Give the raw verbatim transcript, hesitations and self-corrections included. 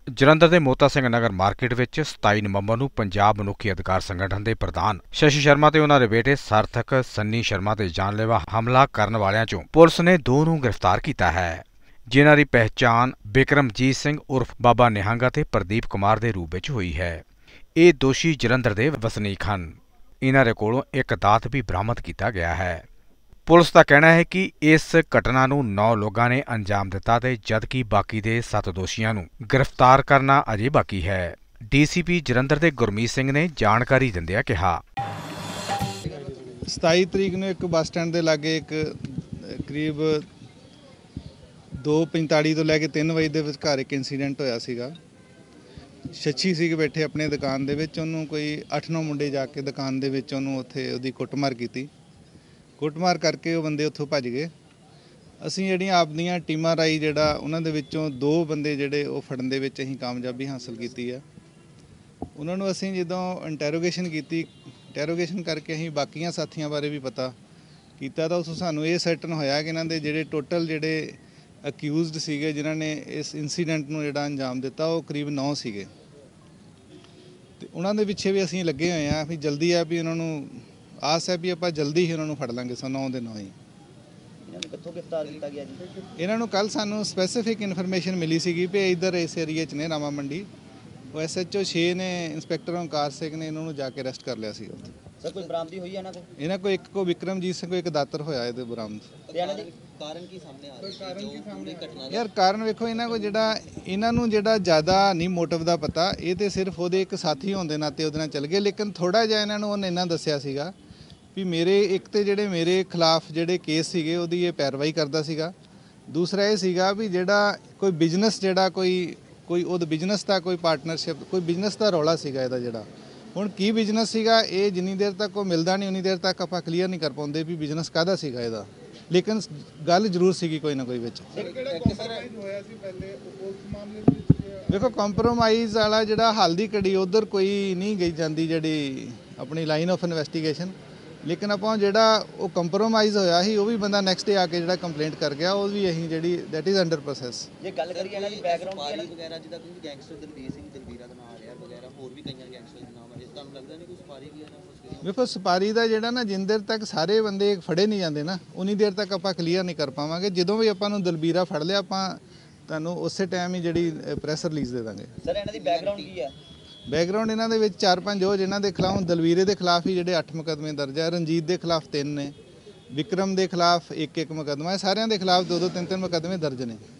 ਜਲੰਧਰ ਦੇ ਮੋਤਾ ਸਿੰਘ ਨਗਰ ਮਾਰਕੀਟ ਵਿੱਚ ਸਤਾਈ ਨਵੰਬਰ ਨੂੰ ਪੰਜਾਬ ਮਨੁੱਖੀ ਅਧਿਕਾਰ ਸੰਗਠਨ ਦੇ ਪ੍ਰਧਾਨ ਸ਼ਸ਼ੀ ਸ਼ਰਮਾ ਤੇ ਉਹਨਾਂ ਦੇ ਬੇਟੇ ਸਾਰਥਕ ਸੰਨੀ ਸ਼ਰਮਾ ਤੇ ਜਾਨਲੇਵਾ ਹਮਲਾ ਕਰਨ ਵਾਲਿਆਂ ਚੋਂ ਪੁਲਿਸ ਨੇ ਦੋ ਨੂੰ ਗ੍ਰਿਫਤਾਰ ਕੀਤਾ ਹੈ, ਜਿਨ੍ਹਾਂ ਦੀ ਪਹਿਚਾਣ ਬਿਕਰਮਜੀਤ ਸਿੰਘ ਉਰਫ ਬਾਬਾ ਨਿਹੰਗ ਅਤੇ ਪ੍ਰਦੀਪ ਕੁਮਾਰ ਦੇ ਰੂਪ ਵਿੱਚ ਹੋਈ ਹੈ। ਇਹ ਦੋਸ਼ੀ ਜਲੰਧਰ ਦੇ ਵਸਨੀਕ ਹਨ। ਇਹਨਾਂ ਦੇ ਕੋਲੋਂ ਇੱਕ ਦਾਤ ਵੀ ਬਰਾਮਦ ਕੀਤਾ ਗਿਆ ਹੈ। ਪੁਲਿਸ ਦਾ ਕਹਿਣਾ ਹੈ ਕਿ ਇਸ ਘਟਨਾ ਨੂੰ ਨੌ ਲੋਕਾਂ ਨੇ ਅੰਜਾਮ ਦਿੱਤਾ ਤੇ ਜਦਕਿ ਬਾਕੀ ਦੇ ਸੱਤ ਦੋਸ਼ੀਆਂ ਨੂੰ ਗ੍ਰਿਫਤਾਰ ਕਰਨਾ ਅਜੇ ਬਾਕੀ ਹੈ। ਡੀਸੀਪੀ ਜਲੰਧਰ ਦੇ ਗੁਰਮੀਤ ਸਿੰਘ ਨੇ ਜਾਣਕਾਰੀ ਦਿੰਦਿਆਂ ਕਿਹਾ, ਸਤਾਈ ਤਰੀਕ ਨੂੰ ਇੱਕ ਬੱਸ ਸਟੈਂਡ ਦੇ ਲਾਗੇ ਇੱਕ ਕਰੀਬ ਦੋ ਪੰਤਾਲੀ ਤੋਂ ਲੈ ਕੇ ਤਿੰਨ ਵਜੇ ਦੇ ਵਿਚਕਾਰ ਇੱਕ ਇਨਸੀਡੈਂਟ ਹੋਇਆ ਸੀਗਾ। ਸ਼ੱਚੀ ਸੀਗੇ ਬੈਠੇ ਆਪਣੀ ਦੁਕਾਨ ਦੇ ਵਿੱਚ, ਉਹਨੂੰ ਕੋਈ ਅੱਠ ਨੌ ਮੁੰਡੇ ਜਾ ਕੇ ਦੁਕਾਨ ਦੇ ਵਿੱਚ ਉਹਨੂੰ ਉੱਥੇ ਉਹਦੀ ਕੁੱਟਮਾਰ ਕੀਤੀ। ਕੁੱਟਮਾਰ ਕਰਕੇ ਉਹ ਬੰਦੇ ਉੱਥੋਂ ਭੱਜ ਗਏ। ਅਸੀਂ ਜਿਹੜੀਆਂ ਆਪਦੀਆਂ ਟੀਮਾਂ ਰਾਹੀਂ ਜਿਹੜਾ ਉਹਨਾਂ ਦੇ ਵਿੱਚੋਂ ਦੋ ਬੰਦੇ ਜਿਹੜੇ ਉਹ ਫੜਨ ਦੇ ਵਿੱਚ ਅਸੀਂ ਕਾਮਯਾਬੀ ਹਾਸਲ ਕੀਤੀ ਹੈ। ਉਹਨਾਂ ਨੂੰ ਅਸੀਂ ਜਦੋਂ ਇੰਟੈਰੋਗੇਸ਼ਨ ਕੀਤੀ, ਇੰਟੈਰੋਗੇਸ਼ਨ ਕਰਕੇ ਅਸੀਂ ਬਾਕੀਆਂ ਸਾਥੀਆਂ ਬਾਰੇ ਵੀ ਪਤਾ ਕੀਤਾ ਤਾਂ ਉਸ ਸਾਨੂੰ ਇਹ ਸਰਟਨ ਹੋਇਆ ਕਿ ਇਹਨਾਂ ਦੇ ਜਿਹੜੇ ਟੋਟਲ ਜਿਹੜੇ ਅਕਿਊਜ਼ਡ ਸੀਗੇ ਜਿਨ੍ਹਾਂ ਨੇ ਇਸ ਇਨਸੀਡੈਂਟ ਨੂੰ ਜਿਹੜਾ ਅੰਜਾਮ ਦਿੱਤਾ ਉਹ ਕਰੀਬ ਨੌ ਸੀਗੇ ਅਤੇ ਉਹਨਾਂ ਦੇ ਪਿੱਛੇ ਵੀ ਅਸੀਂ ਲੱਗੇ ਹੋਏ ਹਾਂ। ਵੀ ਜਲਦੀ ਆ ਵੀ ਉਹਨਾਂ ਨੂੰ ਆਸ ਹੈ ਵੀ ਆਪਾਂ ਜਲਦੀ ਹੀ ਉਹਨਾਂ ਨੂੰ ਫੜ ਲਾਂਗੇ। ਸੋ ਨੌ ਦੇ ਨੌ ਹੀ ਕਿੱਥੋਂ ਗ੍ਰਿਫਤਾਰ ਕੀਤਾ ਗਿਆ ਜੀ? ਇਹਨਾਂ ਨੂੰ ਕੱਲ੍ਹ ਸਾਨੂੰ ਸਪੈਸੀਫਿਕ ਇਨਫੋਰਮੇਸ਼ਨ ਮਿਲੀ ਸੀਗੀ ਵੀ ਇੱਧਰ ਇਸ ਏਰੀਏ 'ਚ ਨੇ ਰਾਮਾ ਮੰਡੀ। ਉਹ ਐਸ ਐਚ ਓ ਛੇ ਨੇ ਇੰਸਪੈਕਟਰ ਓਂਕਾਰ ਸਿੰਘ ਨੇ ਇਹਨਾਂ ਨੂੰ ਜਾ ਕੇ ਅਰੈਸਟ ਕਰ ਲਿਆ ਸੀ ਉੱਥੇ। ਸਰ ਕੋਈ ਬਰਾਮਦੀ ਹੋਈ ਇਹਨਾਂ ਕੋਲ? ਇਹਨਾਂ ਕੋਲ ਇੱਕ ਕੋ ਵਿਕਰਮਜੀਤ ਸਿੰਘ ਕੋਲ ਇੱਕ ਦਾਤਰ ਹੋਇਆ ਇਹਦੇ ਬਰਾਮਦ। ਕਾਰਨ ਕੀ ਸਾਹਮਣੇ ਆ ਰਿਹਾ? ਯਾਰ ਕਾਰਨ ਵੇਖੋ, ਇਹਨਾਂ ਕੋਲ ਜਿਹੜਾ ਇਹਨਾਂ ਨੂੰ ਜਿਹੜਾ ਜ਼ਿਆਦਾ ਨਹੀਂ ਮੋਟਿਵ ਦਾ ਪਤਾ, ਇਹ ਤਾਂ ਸਿਰਫ ਉਹਦੇ ਇੱਕ ਸਾਥੀ ਹੋਣ ਦੇ ਨਾਤੇ ਉਹਦੇ ਨਾਲ ਚੱਲ ਗਏ। ਲੇਕਿਨ ਥੋੜ੍ਹਾ ਜਿਹਾ ਇਹਨਾਂ ਨੂੰ ਉਹਨੇ ਇੰਨਾ ਦੱਸਿਆ ਸੀਗਾ ਵੀ ਮੇਰੇ ਇੱਕ ਤਾਂ ਜਿਹੜੇ ਮੇਰੇ ਖਿਲਾਫ ਜਿਹੜੇ ਕੇਸ ਸੀਗੇ ਉਹਦੀ ਇਹ ਪੈਰਵਾਈ ਕਰਦਾ ਸੀਗਾ। ਦੂਸਰਾ ਇਹ ਸੀਗਾ ਵੀ ਜਿਹੜਾ ਕੋਈ ਬਿਜ਼ਨਸ ਜਿਹੜਾ ਕੋਈ ਕੋਈ ਉਹਦਾ ਬਿਜ਼ਨਸ ਦਾ ਕੋਈ ਪਾਰਟਨਰਸ਼ਿਪ ਕੋਈ ਬਿਜ਼ਨਸ ਦਾ ਰੌਲਾ ਸੀਗਾ ਇਹਦਾ। ਜਿਹੜਾ ਹੁਣ ਕੀ ਬਿਜ਼ਨਸ ਸੀਗਾ ਇਹ ਜਿੰਨੀ ਦੇਰ ਤੱਕ ਉਹ ਮਿਲਦਾ ਨਹੀਂ ਉਨੀ ਦੇਰ ਤੱਕ ਆਪਾਂ ਕਲੀਅਰ ਨਹੀਂ ਕਰ ਪਾਉਂਦੇ ਵੀ ਬਿਜ਼ਨਸ ਕਾਹਦਾ ਸੀਗਾ ਇਹਦਾ। ਲੇਕਿਨ ਗੱਲ ਜ਼ਰੂਰ ਸੀਗੀ ਕੋਈ ਨਾ ਕੋਈ ਵਿੱਚ। ਦੇਖੋ ਕੰਪਰੋਮਾਈਜ਼ ਵਾਲਾ ਜਿਹੜਾ ਹਾਲ ਦੀ ਘੜੀ ਉੱਧਰ ਕੋਈ ਨਹੀਂ ਗਈ ਜਾਂਦੀ ਜਿਹੜੀ ਆਪਣੀ ਲਾਈਨ ਆਫ ਇਨਵੈਸਟੀਗੇਸ਼ਨ। ਲੇਕਿਨ ਆਪਾਂ ਜਿਹੜਾ ਉਹ ਕੰਪਰੋਮਾਈਜ਼ ਹੋਇਆ ਸੀ ਉਹ ਵੀ ਬੰਦਾ ਨੈਕਸਟ ਡੇ ਆ ਕੇ ਜਿਹੜਾ ਕੰਪਲੇਂਟ ਕਰ ਗਿਆ ਉਹ ਵੀ ਅਸੀਂ ਜਿਹੜੀ ਦੈਟ ਇਜ਼ ਅੰਡਰ ਪ੍ਰੋਸੈਸ। ਜੇ ਗੱਲ ਕਰੀਏ ਇਹਨਾਂ ਦੀ ਬੈਕਗ੍ਰਾਉਂਡ ਵਗੈਰਾ ਜਿੱਦਾਂ ਕੋਈ ਗੈਂਗਸਟਰ ਦਲਬੀਰ ਸਿੰਘ ਦਲਬੀਰਾ ਦਾ ਨਾਮ ਆ ਰਿਹਾ ਵਗੈਰਾ ਹੋਰ ਵੀ ਕਈਆਂ ਗੈਂਗਸਟਰ ਦੇ ਨਾਮ ਆ ਰਹੇ, ਤੁਹਾਨੂੰ ਲੱਗਦਾ ਨਹੀਂ ਕੋਈ ਸਪਾਰੀ ਵੀ ਹੈ? ਵੇਖੋ ਸਪਾਰੀ ਦਾ ਜਿਹੜਾ ਨਾ ਜਿੰਨੀ ਦੇਰ ਤੱਕ ਸਾਰੇ ਬੰਦੇ ਫੜੇ ਨਹੀਂ ਜਾਂਦੇ ਨਾ ਉਨੀ ਦੇਰ ਤੱਕ ਆਪਾਂ ਕਲੀਅਰ ਨਹੀਂ ਕਰ ਪਾਵਾਂਗੇ। ਜਦੋਂ ਵੀ ਆਪਾਂ ਨੂੰ ਦਲਬੀਰਾ ਫੜ ਲਿਆ ਆਪਾਂ ਤੁਹਾਨੂੰ ਉਸੇ ਟਾਈਮ ਹੀ ਜਿਹੜੀ ਪ੍ਰੈਸ ਰਿਲੀਜ਼ ਦੇ ਦਾਂਗੇ। ਸਰ ਇਹਨਾਂ ਦੀ ਬੈਕਗ੍ਰਾਉਂਡ ਕੀ ਹੈ? ਬੈਕਗਰਾਊਂਡ ਇਹਨਾਂ ਦੇ ਵਿੱਚ ਚਾਰ ਪੰਜ ਹੋ ਜਿਨ੍ਹਾਂ ਦੇ ਖਿਲਾਫ ਦਲਵੀਰੇ ਦੇ ਖਿਲਾਫ ਹੀ ਜਿਹੜੇ ਅੱਠ ਮੁਕੱਦਮੇ ਦਰਜ ਹੈ, ਰਣਜੀਤ ਦੇ ਖਿਲਾਫ ਤਿੰਨ ਨੇ, ਵਿਕਰਮ ਦੇ ਖਿਲਾਫ ਇੱਕ ਇੱਕ ਮੁਕੱਦਮਾ ਹੈ, ਸਾਰਿਆਂ ਦੇ ਖਿਲਾਫ ਦੋ ਦੋ ਤਿੰਨ ਤਿੰਨ ਮੁਕੱਦਮੇ ਦਰਜ ਨੇ।